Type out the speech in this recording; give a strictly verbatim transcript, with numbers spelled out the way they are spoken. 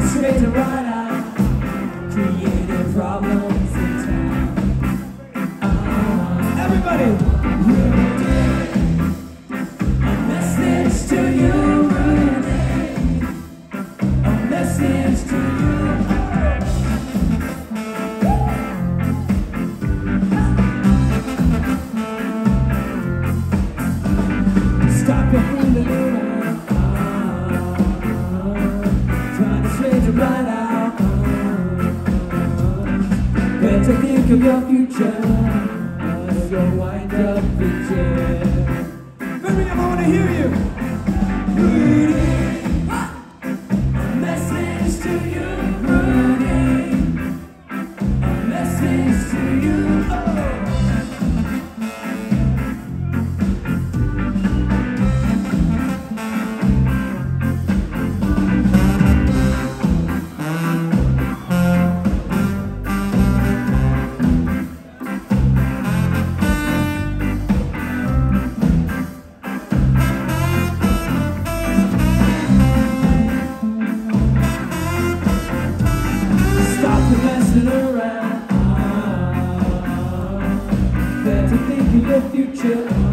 straight to right out, creating problems in town. Uh, everybody! Rudy, a message to you, Rudy. A message to you. Stop it in the middle. Trying to straight to right out. Better think of your future, or you'll wind up in jail. Birmingham, I want to hear you. Rudy, a message to you, Rudy. A message to you. Oh. Around, better think of your future.